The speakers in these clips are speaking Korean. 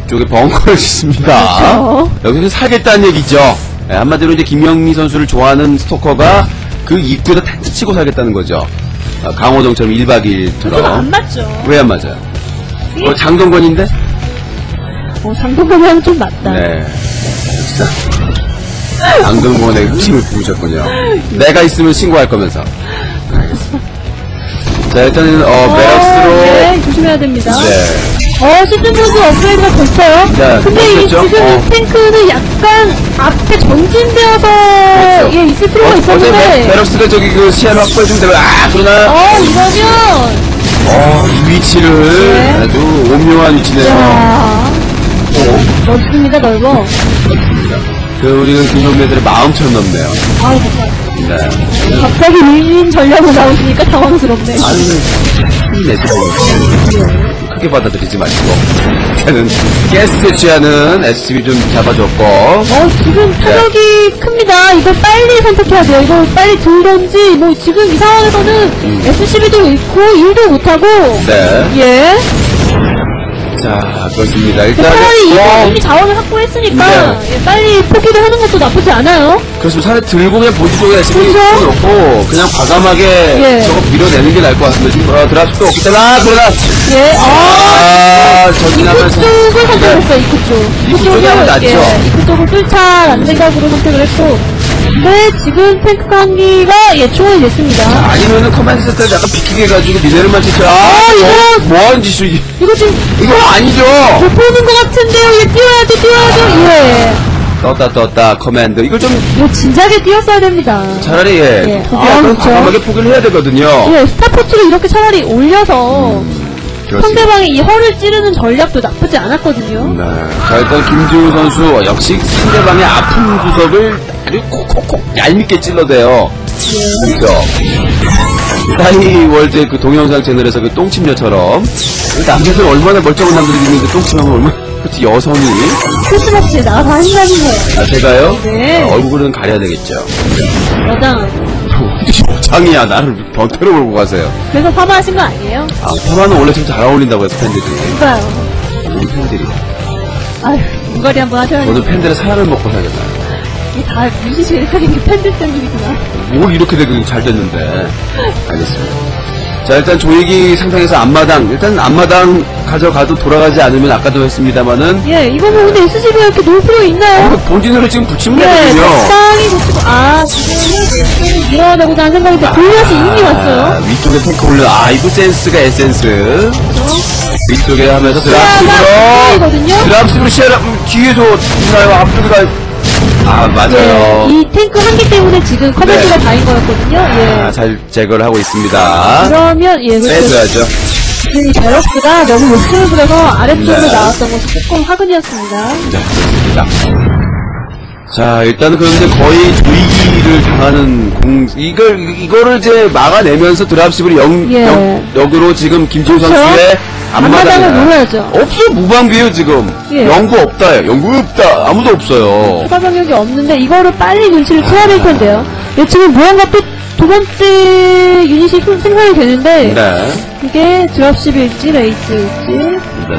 이쪽에 벙커를 짓습니다. 그렇죠. 여기서 살겠다는 얘기죠. 네, 한마디로 이제 김영미 선수를 좋아하는 스토커가 그 입구에다 텐트 치고 살겠다는 거죠. 강호동처럼 1박 2일처럼. 안 맞죠. 왜 안 맞아요? 장동건인데? 장동건이랑 좀 맞다. 네. 장동건의 흑심을 부으셨군요. 내가 있으면 신고할 거면서. 자, 일단은, 메럭스로. 네, 조심해야 됩니다. 네. 시즌4도 업그레이드가 됐어요. 네, 근데 이 됐죠? 지금 탱크는 약간 앞에 전진되어서, 그렇죠. 예, 있을 필요가 있었는데. 메럭스가 저기 그 시야를 확보해주면 되고, 그러나. 이러면. 이 위치를. 네. 아주 오묘한 위치네요. 넓습니다, 넓어. 우리는 김동매들의 마음처럼 넓네요. 네. 갑자기 윈윈 전략으로 나오시니까 당황스럽네. 크게 받아들이지 마시고. 일단은 게스트에 취하는 SCB 좀 잡아줬고. 지금 타격이 큽니다. 이거 빨리 선택해야 돼요. 이거 빨리 들던지, 지금 이 상황에서는 SCB도 있고, 일도 못하고. 네. 예. 자, 그렇습니다. 일단. 차라리 이미 자원을 확보했으니까, 네. 예, 빨리 포기를 하는 것도 나쁘지 않아요. 그렇습니다. 차라리 들고 그냥 본지 쪽에 SCB 그렇죠? 놓고, 그냥 과감하게 예. 저거 밀어내는 게 나을 것 같습니다. 지금, 드랍 수도 없기 때문에, 그러나. 예, 전진하면서. 입구 쪽을 선택했어요, 입구 쪽. 입구 쪽이 하면 낫죠. 예, 입구 쪽을 뚫자라는 생각으로 선택을 했고. 근데 지금 탱크 관기가 초원이 됐습니다. 아니면은 커맨드 센터를 약간 비키게 해가지고 미네랄만 치쳐. 이거. 뭐하는 짓이야, 이게. 이거 지금. 이거 아니죠. 못 보는 것 같은데요. 얘 뛰어야죠. 예. 떴다, 커맨드. 이걸 좀. 이거 진작에 뛰었어야 됩니다. 차라리, 포기하면 과감하게 포기를 해야 되거든요. 예, 스타포트를 이렇게 차라리 올려서. 상대방이 이 허를 찌르는 전략도 나쁘지 않았거든요. 네. 자, 일단 김지우 선수 역시 상대방의 아픈 구석을 아주 콕콕콕 얄밉게 찔러대요. 그렇죠. 따이 월드 그 동영상 채널에서 그 똥침녀처럼 남자들 얼마나 멀쩡한 남들이 있는데 똥침하면 얼마나 그치 여성이 크리스마스에 나가서 한다는 거예요. 제가요? 네. 얼굴은 가려야 되겠죠. 여장. 장이야 나를 변태로 몰고 가세요. 그래서 파마하신 거 아니에요? 파마는 원래 좀 잘 어울린다고 해서 팬들이. 그러니까요. 우리 팬들이. 아휴, 눈가리 한번 하셔야지. 오늘 팬들의 사랑을 먹고 살겠다. 이게 다 뮤지션이 사는 게 팬들 때문이구나. 뭘 이렇게 되긴 잘 됐는데. 알겠습니다. 자, 일단 조이기 상상해서 앞마당. 일단 앞마당 가져가도 돌아가지 않으면 아까도 했습니다만은. 예, 이거 근데 SCB가 이렇게 놓을 필요 있나요? 본진으로 지금 붙이면 네, 되거든요. 적당히 붙이고. 지금은 밀어내고자 하는 생각인데, 골리앗이 이미 왔어요. 위쪽에 탱크 올려. 이거 센스가 에센스. 위쪽에 하면서 드랍십으로. 드랍십으로 시야를 뒤에서 주나요? 앞쪽에 가. 맞아요. 이 탱크 한 개 때문에 지금 커맨드가 다인 거였거든요. 예. 잘 제거를 하고 있습니다. 그러면, 빼줘야죠. 이 베럭스가 너무 욕심을 부려서 아래쪽으로 나왔던 것이 조금 화근이었습니다. 그렇습니다. 자, 일단은 그런데 거의 조이기를 당하는 이거를 이제 막아내면서 드랍십으로 역으로 지금 김지우 선수의 앞마당을 노려야죠. 없어요, 무방비에요, 지금. 연구 없다, 연구 없다, 아무도 없어요. 추가 병력이 없는데, 이거를 빨리 눈치를 채야 될 텐데요. 지금 무언가 또 두 번째 유닛이 생산이 되는데, 이게 드랍십일지, 레이스일지.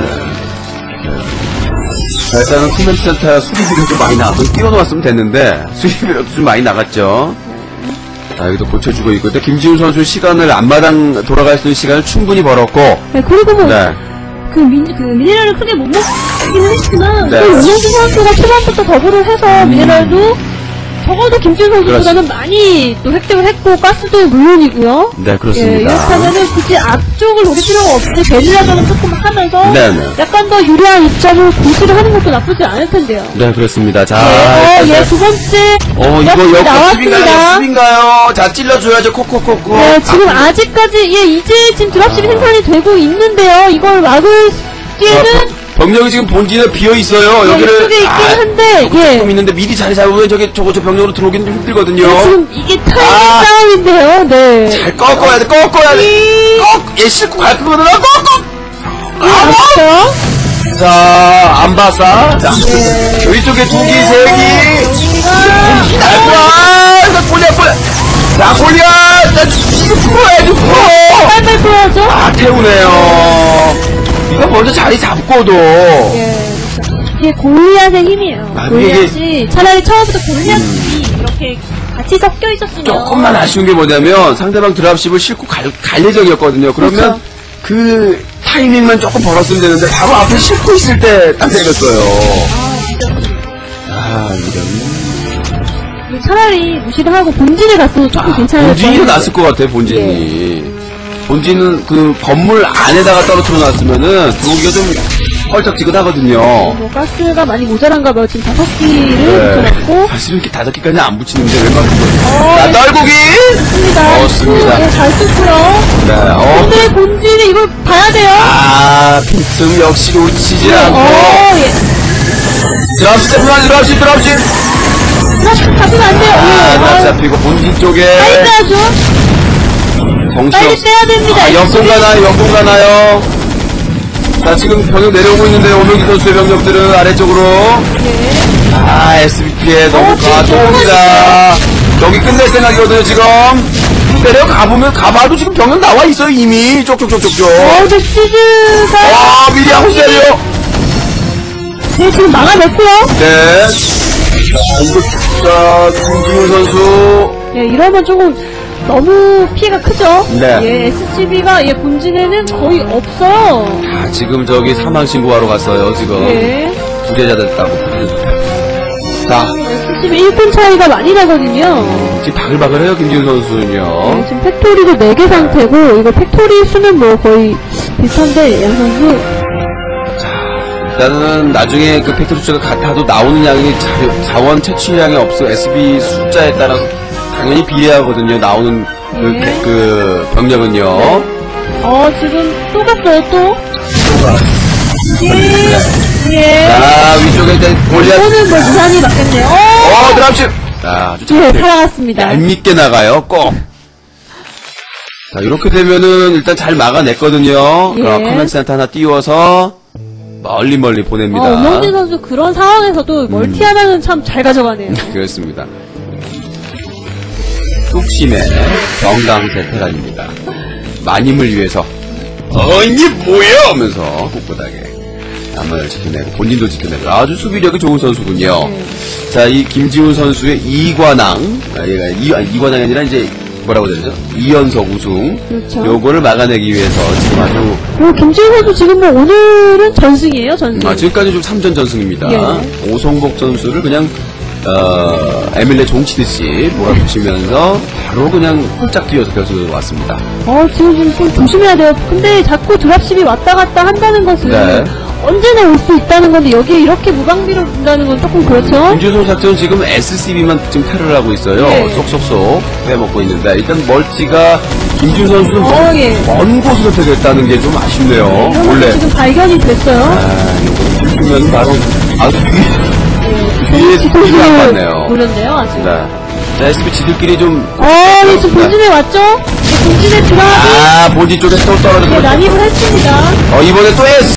자, 일단은 코멘트 센터 수리비가 좀 많이 나와서 띄워놓았으면 됐는데, 수리비가 좀 많이 나갔죠. 여기도 고쳐주고 있고, 근데 김지훈 선수 시간을 앞마당 돌아갈 수 있는 시간을 충분히 벌었고. 네, 그리고 미네랄을 크게 못 먹기는 했지만, 윤영수 선수가 초반부터 더블을 해서 미네랄도 적어도 김지훈 선수보다는 많이 또 획득을 했고, 가스도 물론이고요. 네, 그렇습니다. 이렇다면은 굳이 앞쪽을 노릴 필요가 없이 게릴라전을 조금 하면서 약간 더 유리한 입장을 고시를 하는 것도 나쁘지 않을 텐데요. 네, 그렇습니다. 자, 두 번째. 이거 나왔습니다. 수빈가요? 자, 찔러줘야죠, 콕콕콕콕. 네, 지금 아직까지, 이제 지금 드랍십이 생산이 되고 있는데요. 이걸 막을 뒤에는. 병력이 지금 본진에 비어있어요. 여기를. 이쪽에 있긴 한데, 조금 있는데 미리 자리 잡으면 저 병력으로 들어오기는 좀 힘들거든요. 지금 이게 타이밍 싸움인데요, 네. 잘 꺾어야 돼. 얘 싣고 갈 거거든. 맞죠? 자, 안 봤어? 자, 이쪽에 2기, 3기. 날 거야. 이거 골리앗. 자, 골리앗. 이거 풀어야지, 풀어. 빨빨 풀어야죠. 태우네요. 이거 먼저 자리 잡고도. 이게 골리앗의 힘이에요. 아, 골리앗이 차라리 처음부터 골리앗이 이렇게 같이 섞여 있었으면 조금만 아쉬운 게 뭐냐면 상대방 드랍십을 싣고 갈 예정이었거든요. 그러면 그렇죠. 그 타이밍만 조금 벌었으면 되는데 바로 앞에 싣고 있을 때 딱 생겼어요. 이런. 차라리 무시를 하고 본진에 갔어도 조금 괜찮을 것 본진이 같아요. 났을 것 같아, 본진이. 본진은 그 건물 안에다가 떨어뜨려 놨으면은 들어오기가 좀 헐쩍지근하거든요. 뭐 가스가 많이 모자란가 봐요. 지금 5기를 붙여놨고. 사실 이렇게 5개까지는 안 붙이는데 웬만큼. 자, 떨구기! 좋습니다. 좋습니다. 네, 잘 뜯고요. 네, 근데 본진이 이걸 봐야 돼요. 아, 빈틈 역시 놓치질 않고. 예. 드랍십 잡히면 드랍십. 잡히면 안 돼요. 드랍 잡히고 본진 쪽에. 빨리 빼야죠. 빨리 빼야 됩니다. 역동 가나요? 자, 지금 병력 내려오고 있는데, 오명기 선수의 병력들은 아래쪽으로. 예. SBP에 너무 가도옵니다. 여기 끝낼 생각이거든요, 지금. 가봐도 지금 병력 나와 있어요, 이미. 쪽쪽쪽쪽쪽. 근데 시즈가. 미리 하고 있어요. 네, 지금 막아냈고요. 네. 자, 김준호 선수. 예, 이러면 조금 너무 피해가 크죠? 네. 예, SCB가 본진에는 거의 없어요. 지금 저기 사망 신고하러 갔어요, 지금. 예. 부재자 됐다고. 자. SCB 1분 차이가 많이 나거든요. 지금 바글바글해요, 김지훈 선수는요. 네, 지금 팩토리도 4개 상태고, 이거 팩토리 수는 뭐 거의 비슷한데, 양 선수. 일단은 나중에 그 팩토리 숫자가 같아도 나오는 양이 자원 채취량이 없어 SB 숫자에 따라서 당연히 비례하거든요. 나오는 그 병력은요. 지금 또 갔어요, 또. 예. 자, 위쪽에 이제 골리앗. 이거는 뭐 무난히 맞겠네요. 드랍십. 자, 살아갔습니다. 얄밉게 나가요, 꼭. 자, 이렇게 되면은 일단 잘 막아냈거든요. 예. 커맨드 센터 하나 띄워서 멀리 보냅니다. 오명진 선수 그런 상황에서도 멀티 하나는 참 잘 가져가네요. 그렇습니다. 뚝심의 정강세 테란입니다. 마님을 위해서 이게 뭐야 하면서 꿋꿋하게 남을 지켜내고 본인도 지켜내고 아주 수비력이 좋은 선수군요. 자, 이 김지훈 선수의 이관왕, 이관왕이 아니라 이제 뭐라고 해야 되죠? 2연속 우승. 그렇죠. 요거를 막아내기 위해서 지금 아주. 김지훈 선수 지금 뭐 오늘은 전승이에요, 전승. 지금까지 좀 3전 전승입니다. 예. 오성복 선수를 그냥, 에밀레 종치듯이 몰아붙이면서 바로 그냥 홀짝 뛰어서 결승으로 왔습니다. 지금 좀 조심해야 돼요. 근데 자꾸 드랍십이 왔다 갔다 한다는 것은 언제나 올 수 있다는 건데 여기에 이렇게 무방비로 온다는 건 조금 그렇죠? 김주성 작전은 지금 SCB만 지금 테러를 하고 있어요. 쏙쏙쏙 빼먹고 있는데 일단 멀티가 김준 선수는 먼 곳으로 퇴근했다는 게 좀 아쉽네요. 원래 지금 발견이 됐어요. 이거 들키면 바로 아주 뒤에 안 봤네요. 그런데요, 아직. 네. 자, SB 지들끼리 좀. 지금 본진에 왔죠? 본진에 들어가고. 본진 쪽에 또 떨어졌고. 난입을 했습니다. 이번에 또